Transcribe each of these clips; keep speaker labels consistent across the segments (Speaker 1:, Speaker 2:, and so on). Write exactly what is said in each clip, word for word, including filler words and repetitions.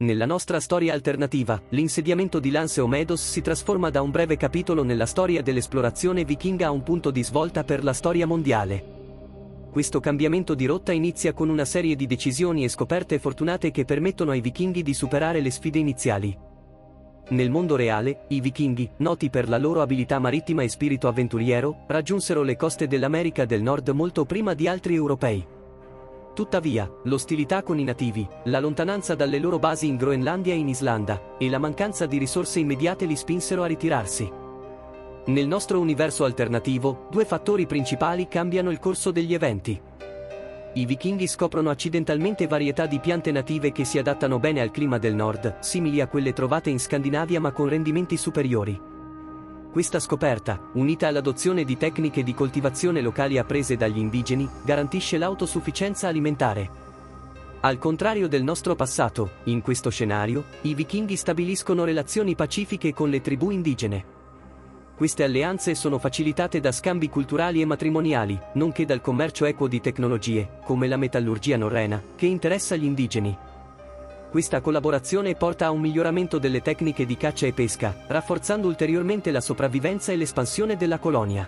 Speaker 1: Nella nostra storia alternativa, l'insediamento di Lance o Medos si trasforma da un breve capitolo nella storia dell'esplorazione vichinga a un punto di svolta per la storia mondiale. Questo cambiamento di rotta inizia con una serie di decisioni e scoperte fortunate che permettono ai vichinghi di superare le sfide iniziali. Nel mondo reale, i vichinghi, noti per la loro abilità marittima e spirito avventuriero, raggiunsero le coste dell'America del Nord molto prima di altri europei. Tuttavia, l'ostilità con i nativi, la lontananza dalle loro basi in Groenlandia e in Islanda, e la mancanza di risorse immediate li spinsero a ritirarsi. Nel nostro universo alternativo, due fattori principali cambiano il corso degli eventi. I vichinghi scoprono accidentalmente varietà di piante native che si adattano bene al clima del nord, simili a quelle trovate in Scandinavia ma con rendimenti superiori. Questa scoperta, unita all'adozione di tecniche di coltivazione locali apprese dagli indigeni, garantisce l'autosufficienza alimentare. Al contrario del nostro passato, in questo scenario, i vichinghi stabiliscono relazioni pacifiche con le tribù indigene. Queste alleanze sono facilitate da scambi culturali e matrimoniali, nonché dal commercio equo di tecnologie, come la metallurgia norrena, che interessa gli indigeni. Questa collaborazione porta a un miglioramento delle tecniche di caccia e pesca, rafforzando ulteriormente la sopravvivenza e l'espansione della colonia.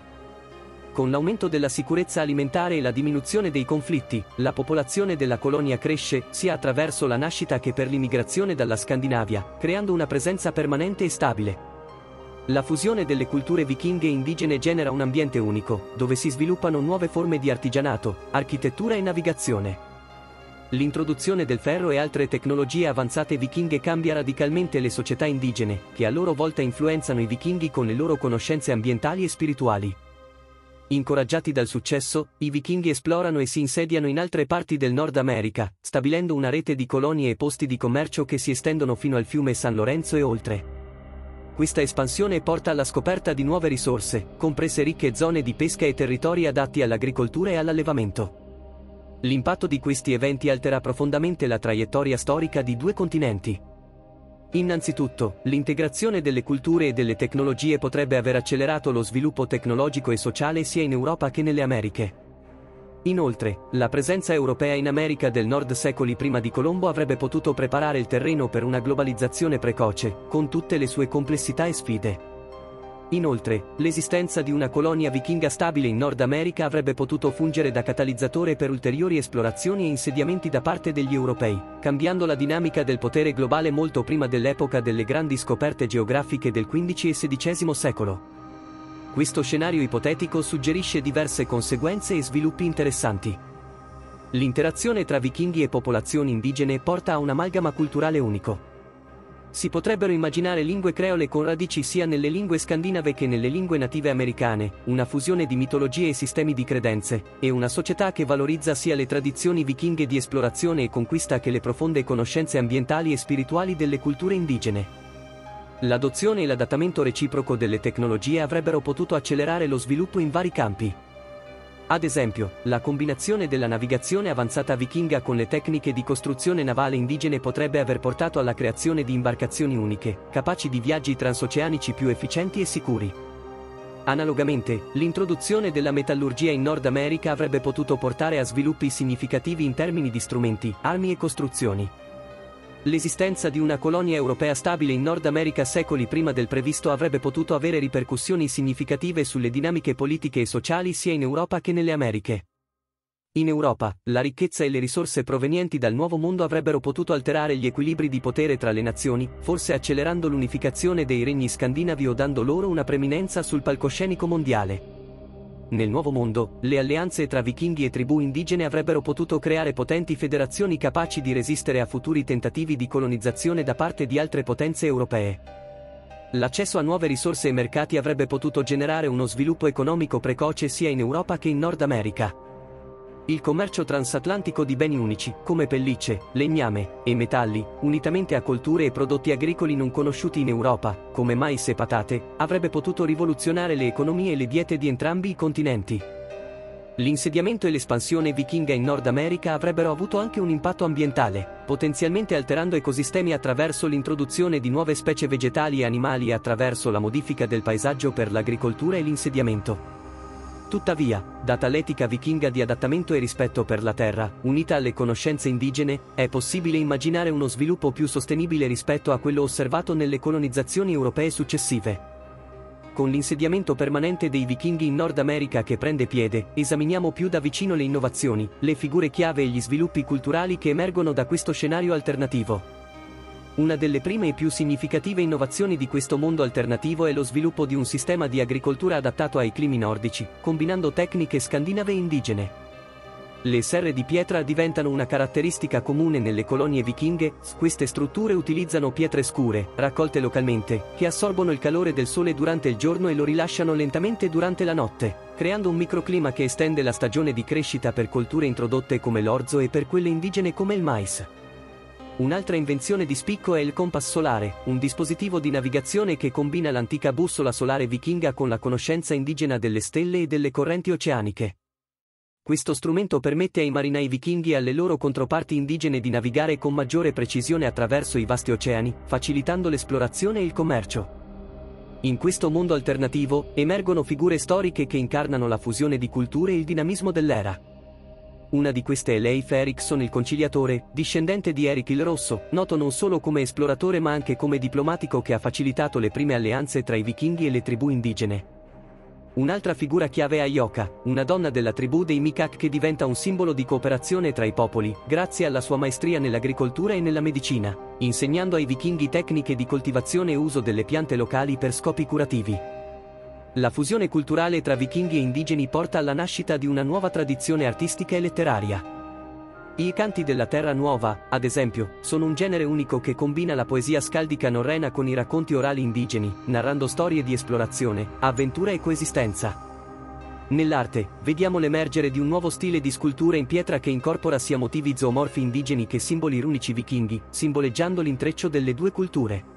Speaker 1: Con l'aumento della sicurezza alimentare e la diminuzione dei conflitti, la popolazione della colonia cresce, sia attraverso la nascita che per l'immigrazione dalla Scandinavia, creando una presenza permanente e stabile. La fusione delle culture vichinghe e indigene genera un ambiente unico, dove si sviluppano nuove forme di artigianato, architettura e navigazione. L'introduzione del ferro e altre tecnologie avanzate vichinghe cambia radicalmente le società indigene, che a loro volta influenzano i vichinghi con le loro conoscenze ambientali e spirituali. Incoraggiati dal successo, i vichinghi esplorano e si insediano in altre parti del Nord America, stabilendo una rete di colonie e posti di commercio che si estendono fino al fiume San Lorenzo e oltre. Questa espansione porta alla scoperta di nuove risorse, comprese ricche zone di pesca e territori adatti all'agricoltura e all'allevamento. L'impatto di questi eventi altera profondamente la traiettoria storica di due continenti. Innanzitutto, l'integrazione delle culture e delle tecnologie potrebbe aver accelerato lo sviluppo tecnologico e sociale sia in Europa che nelle Americhe. Inoltre, la presenza europea in America del Nord secoli prima di Colombo avrebbe potuto preparare il terreno per una globalizzazione precoce, con tutte le sue complessità e sfide. Inoltre, l'esistenza di una colonia vichinga stabile in Nord America avrebbe potuto fungere da catalizzatore per ulteriori esplorazioni e insediamenti da parte degli europei, cambiando la dinamica del potere globale molto prima dell'epoca delle grandi scoperte geografiche del quindicesimo e sedicesimo secolo. Questo scenario ipotetico suggerisce diverse conseguenze e sviluppi interessanti. L'interazione tra vichinghi e popolazioni indigene porta a un amalgama culturale unico. Si potrebbero immaginare lingue creole con radici sia nelle lingue scandinave che nelle lingue native americane, una fusione di mitologie e sistemi di credenze, e una società che valorizza sia le tradizioni vichinghe di esplorazione e conquista che le profonde conoscenze ambientali e spirituali delle culture indigene. L'adozione e l'adattamento reciproco delle tecnologie avrebbero potuto accelerare lo sviluppo in vari campi. Ad esempio, la combinazione della navigazione avanzata vichinga con le tecniche di costruzione navale indigene potrebbe aver portato alla creazione di imbarcazioni uniche, capaci di viaggi transoceanici più efficienti e sicuri. Analogamente, l'introduzione della metallurgia in Nord America avrebbe potuto portare a sviluppi significativi in termini di strumenti, armi e costruzioni. L'esistenza di una colonia europea stabile in Nord America secoli prima del previsto avrebbe potuto avere ripercussioni significative sulle dinamiche politiche e sociali sia in Europa che nelle Americhe. In Europa, la ricchezza e le risorse provenienti dal Nuovo Mondo avrebbero potuto alterare gli equilibri di potere tra le nazioni, forse accelerando l'unificazione dei regni scandinavi o dando loro una preminenza sul palcoscenico mondiale. Nel Nuovo Mondo, le alleanze tra vichinghi e tribù indigene avrebbero potuto creare potenti federazioni capaci di resistere a futuri tentativi di colonizzazione da parte di altre potenze europee. L'accesso a nuove risorse e mercati avrebbe potuto generare uno sviluppo economico precoce sia in Europa che in Nord America. Il commercio transatlantico di beni unici, come pellicce, legname e metalli, unitamente a colture e prodotti agricoli non conosciuti in Europa, come mais e patate, avrebbe potuto rivoluzionare le economie e le diete di entrambi i continenti. L'insediamento e l'espansione vichinga in Nord America avrebbero avuto anche un impatto ambientale, potenzialmente alterando ecosistemi attraverso l'introduzione di nuove specie vegetali e animali e attraverso la modifica del paesaggio per l'agricoltura e l'insediamento. Tuttavia, data l'etica vichinga di adattamento e rispetto per la terra, unita alle conoscenze indigene, è possibile immaginare uno sviluppo più sostenibile rispetto a quello osservato nelle colonizzazioni europee successive. Con l'insediamento permanente dei vichinghi in Nord America che prende piede, esaminiamo più da vicino le innovazioni, le figure chiave e gli sviluppi culturali che emergono da questo scenario alternativo. Una delle prime e più significative innovazioni di questo mondo alternativo è lo sviluppo di un sistema di agricoltura adattato ai climi nordici, combinando tecniche scandinave e indigene. Le serre di pietra diventano una caratteristica comune nelle colonie vichinghe. Queste strutture utilizzano pietre scure, raccolte localmente, che assorbono il calore del sole durante il giorno e lo rilasciano lentamente durante la notte, creando un microclima che estende la stagione di crescita per colture introdotte come l'orzo e per quelle indigene come il mais. Un'altra invenzione di spicco è il compass solare, un dispositivo di navigazione che combina l'antica bussola solare vichinga con la conoscenza indigena delle stelle e delle correnti oceaniche. Questo strumento permette ai marinai vichinghi e alle loro controparti indigene di navigare con maggiore precisione attraverso i vasti oceani, facilitando l'esplorazione e il commercio. In questo mondo alternativo, emergono figure storiche che incarnano la fusione di culture e il dinamismo dell'era. Una di queste è Leif Erikson il Conciliatore, discendente di Erik il Rosso, noto non solo come esploratore ma anche come diplomatico che ha facilitato le prime alleanze tra i vichinghi e le tribù indigene. Un'altra figura chiave è Ayoka, una donna della tribù dei Mikak che diventa un simbolo di cooperazione tra i popoli, grazie alla sua maestria nell'agricoltura e nella medicina, insegnando ai vichinghi tecniche di coltivazione e uso delle piante locali per scopi curativi. La fusione culturale tra vichinghi e indigeni porta alla nascita di una nuova tradizione artistica e letteraria. I canti della Terra Nuova, ad esempio, sono un genere unico che combina la poesia scaldica norrena con i racconti orali indigeni, narrando storie di esplorazione, avventura e coesistenza. Nell'arte, vediamo l'emergere di un nuovo stile di scultura in pietra che incorpora sia motivi zoomorfi indigeni che simboli runici vichinghi, simboleggiando l'intreccio delle due culture.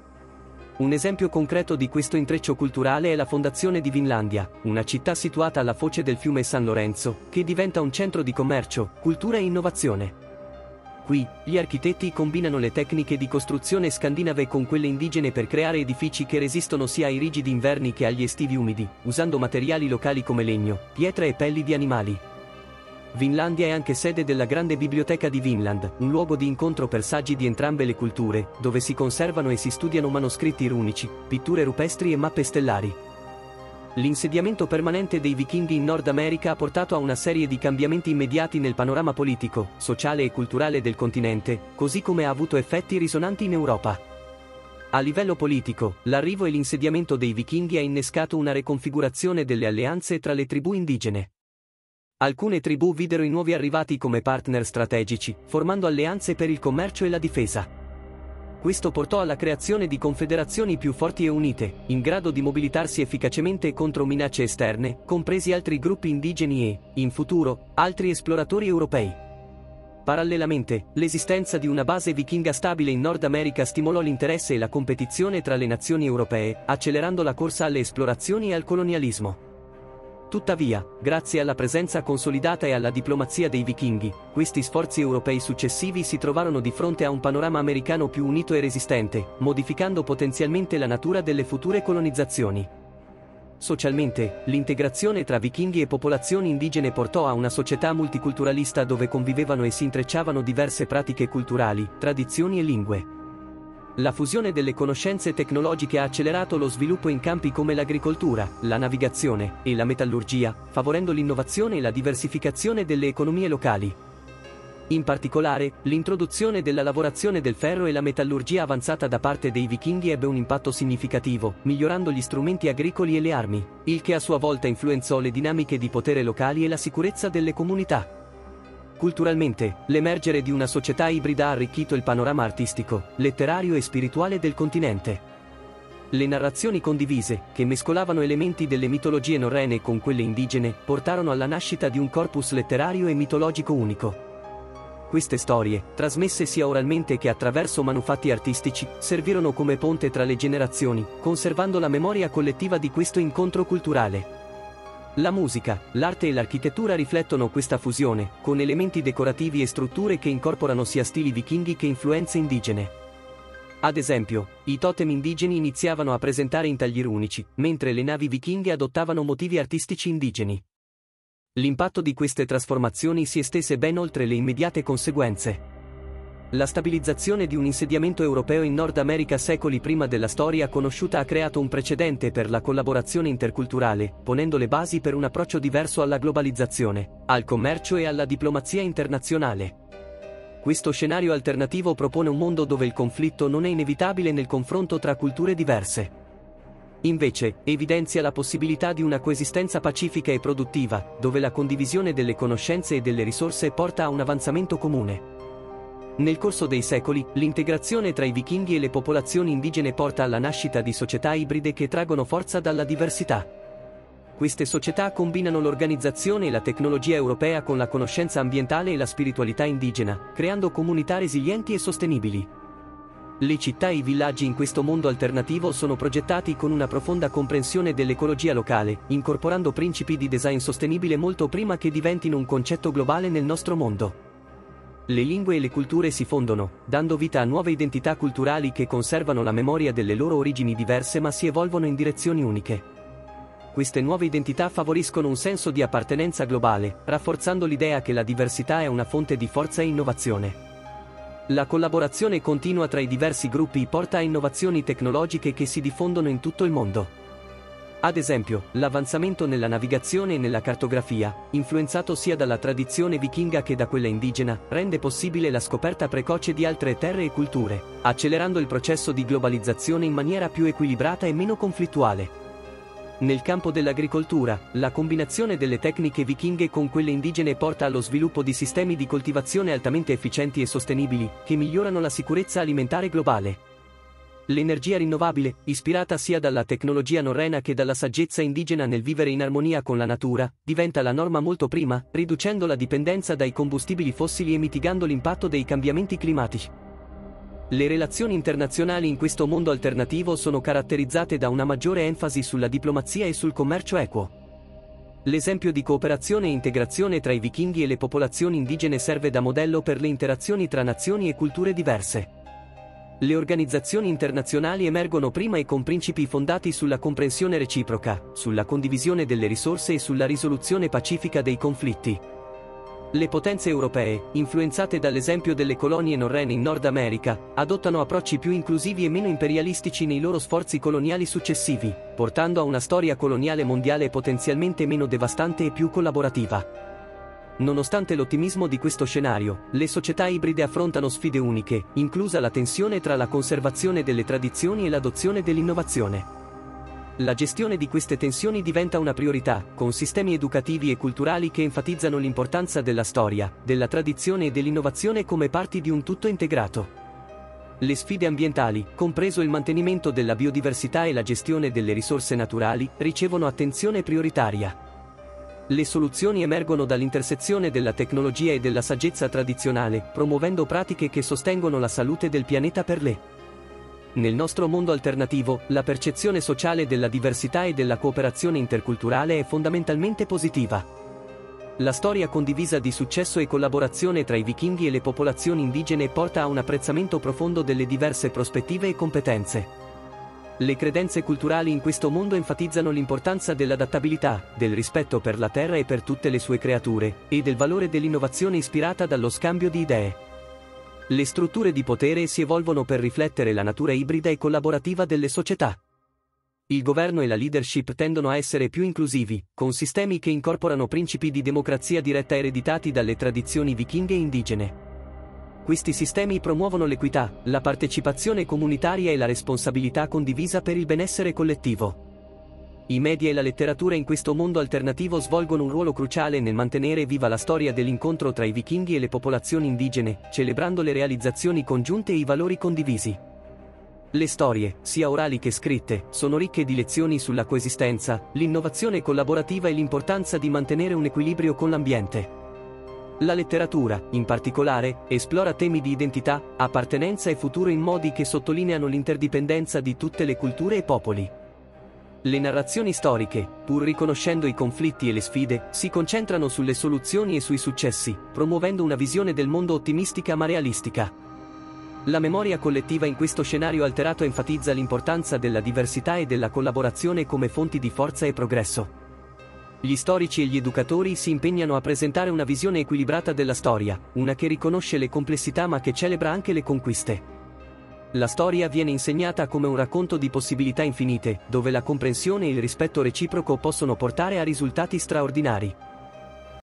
Speaker 1: Un esempio concreto di questo intreccio culturale è la fondazione di Vinlandia, una città situata alla foce del fiume San Lorenzo, che diventa un centro di commercio, cultura e innovazione. Qui, gli architetti combinano le tecniche di costruzione scandinave con quelle indigene per creare edifici che resistono sia ai rigidi inverni che agli estivi umidi, usando materiali locali come legno, pietra e pelli di animali. Vinlandia è anche sede della Grande Biblioteca di Vinland, un luogo di incontro per saggi di entrambe le culture, dove si conservano e si studiano manoscritti runici, pitture rupestri e mappe stellari. L'insediamento permanente dei vichinghi in Nord America ha portato a una serie di cambiamenti immediati nel panorama politico, sociale e culturale del continente, così come ha avuto effetti risonanti in Europa. A livello politico, l'arrivo e l'insediamento dei vichinghi ha innescato una riconfigurazione delle alleanze tra le tribù indigene. Alcune tribù videro i nuovi arrivati come partner strategici, formando alleanze per il commercio e la difesa. Questo portò alla creazione di confederazioni più forti e unite, in grado di mobilitarsi efficacemente contro minacce esterne, compresi altri gruppi indigeni e, in futuro, altri esploratori europei. Parallelamente, l'esistenza di una base vichinga stabile in Nord America stimolò l'interesse e la competizione tra le nazioni europee, accelerando la corsa alle esplorazioni e al colonialismo. Tuttavia, grazie alla presenza consolidata e alla diplomazia dei vichinghi, questi sforzi europei successivi si trovarono di fronte a un panorama americano più unito e resistente, modificando potenzialmente la natura delle future colonizzazioni. Socialmente, l'integrazione tra vichinghi e popolazioni indigene portò a una società multiculturalista dove convivevano e si intrecciavano diverse pratiche culturali, tradizioni e lingue. La fusione delle conoscenze tecnologiche ha accelerato lo sviluppo in campi come l'agricoltura, la navigazione e la metallurgia, favorendo l'innovazione e la diversificazione delle economie locali. In particolare, l'introduzione della lavorazione del ferro e la metallurgia avanzata da parte dei vichinghi ebbe un impatto significativo, migliorando gli strumenti agricoli e le armi, il che a sua volta influenzò le dinamiche di potere locali e la sicurezza delle comunità. Culturalmente, l'emergere di una società ibrida ha arricchito il panorama artistico, letterario e spirituale del continente. Le narrazioni condivise, che mescolavano elementi delle mitologie norrene con quelle indigene, portarono alla nascita di un corpus letterario e mitologico unico. Queste storie, trasmesse sia oralmente che attraverso manufatti artistici, servirono come ponte tra le generazioni, conservando la memoria collettiva di questo incontro culturale. La musica, l'arte e l'architettura riflettono questa fusione, con elementi decorativi e strutture che incorporano sia stili vichinghi che influenze indigene. Ad esempio, i totem indigeni iniziavano a presentare intagli runici, mentre le navi vichinghe adottavano motivi artistici indigeni. L'impatto di queste trasformazioni si estese ben oltre le immediate conseguenze. La stabilizzazione di un insediamento europeo in Nord America secoli prima della storia conosciuta ha creato un precedente per la collaborazione interculturale, ponendo le basi per un approccio diverso alla globalizzazione, al commercio e alla diplomazia internazionale. Questo scenario alternativo propone un mondo dove il conflitto non è inevitabile nel confronto tra culture diverse. Invece, evidenzia la possibilità di una coesistenza pacifica e produttiva, dove la condivisione delle conoscenze e delle risorse porta a un avanzamento comune. Nel corso dei secoli, l'integrazione tra i vichinghi e le popolazioni indigene porta alla nascita di società ibride che traggono forza dalla diversità. Queste società combinano l'organizzazione e la tecnologia europea con la conoscenza ambientale e la spiritualità indigena, creando comunità resilienti e sostenibili. Le città e i villaggi in questo mondo alternativo sono progettati con una profonda comprensione dell'ecologia locale, incorporando principi di design sostenibile molto prima che diventino un concetto globale nel nostro mondo. Le lingue e le culture si fondono, dando vita a nuove identità culturali che conservano la memoria delle loro origini diverse ma si evolvono in direzioni uniche. Queste nuove identità favoriscono un senso di appartenenza globale, rafforzando l'idea che la diversità è una fonte di forza e innovazione. La collaborazione continua tra i diversi gruppi porta a innovazioni tecnologiche che si diffondono in tutto il mondo. Ad esempio, l'avanzamento nella navigazione e nella cartografia, influenzato sia dalla tradizione vichinga che da quella indigena, rende possibile la scoperta precoce di altre terre e culture, accelerando il processo di globalizzazione in maniera più equilibrata e meno conflittuale. Nel campo dell'agricoltura, la combinazione delle tecniche vichinghe con quelle indigene porta allo sviluppo di sistemi di coltivazione altamente efficienti e sostenibili, che migliorano la sicurezza alimentare globale. L'energia rinnovabile, ispirata sia dalla tecnologia norrena che dalla saggezza indigena nel vivere in armonia con la natura, diventa la norma molto prima, riducendo la dipendenza dai combustibili fossili e mitigando l'impatto dei cambiamenti climatici. Le relazioni internazionali in questo mondo alternativo sono caratterizzate da una maggiore enfasi sulla diplomazia e sul commercio equo. L'esempio di cooperazione e integrazione tra i vichinghi e le popolazioni indigene serve da modello per le interazioni tra nazioni e culture diverse. Le organizzazioni internazionali emergono prima e con principi fondati sulla comprensione reciproca, sulla condivisione delle risorse e sulla risoluzione pacifica dei conflitti. Le potenze europee, influenzate dall'esempio delle colonie norrene in Nord America, adottano approcci più inclusivi e meno imperialistici nei loro sforzi coloniali successivi, portando a una storia coloniale mondiale potenzialmente meno devastante e più collaborativa. Nonostante l'ottimismo di questo scenario, le società ibride affrontano sfide uniche, inclusa la tensione tra la conservazione delle tradizioni e l'adozione dell'innovazione. La gestione di queste tensioni diventa una priorità, con sistemi educativi e culturali che enfatizzano l'importanza della storia, della tradizione e dell'innovazione come parti di un tutto integrato. Le sfide ambientali, compreso il mantenimento della biodiversità e la gestione delle risorse naturali, ricevono attenzione prioritaria. Le soluzioni emergono dall'intersezione della tecnologia e della saggezza tradizionale, promuovendo pratiche che sostengono la salute del pianeta per le. Nel nostro mondo alternativo, la percezione sociale della diversità e della cooperazione interculturale è fondamentalmente positiva. La storia condivisa di successo e collaborazione tra i vichinghi e le popolazioni indigene porta a un apprezzamento profondo delle diverse prospettive e competenze. Le credenze culturali in questo mondo enfatizzano l'importanza dell'adattabilità, del rispetto per la terra e per tutte le sue creature, e del valore dell'innovazione ispirata dallo scambio di idee. Le strutture di potere si evolvono per riflettere la natura ibrida e collaborativa delle società. Il governo e la leadership tendono a essere più inclusivi, con sistemi che incorporano principi di democrazia diretta ereditati dalle tradizioni vichinghe e indigene. Questi sistemi promuovono l'equità, la partecipazione comunitaria e la responsabilità condivisa per il benessere collettivo. I media e la letteratura in questo mondo alternativo svolgono un ruolo cruciale nel mantenere viva la storia dell'incontro tra i vichinghi e le popolazioni indigene, celebrando le realizzazioni congiunte e i valori condivisi. Le storie, sia orali che scritte, sono ricche di lezioni sulla coesistenza, l'innovazione collaborativa e l'importanza di mantenere un equilibrio con l'ambiente. La letteratura, in particolare, esplora temi di identità, appartenenza e futuro in modi che sottolineano l'interdipendenza di tutte le culture e popoli. Le narrazioni storiche, pur riconoscendo i conflitti e le sfide, si concentrano sulle soluzioni e sui successi, promuovendo una visione del mondo ottimistica ma realistica. La memoria collettiva in questo scenario alterato enfatizza l'importanza della diversità e della collaborazione come fonti di forza e progresso. Gli storici e gli educatori si impegnano a presentare una visione equilibrata della storia, una che riconosce le complessità ma che celebra anche le conquiste. La storia viene insegnata come un racconto di possibilità infinite, dove la comprensione e il rispetto reciproco possono portare a risultati straordinari.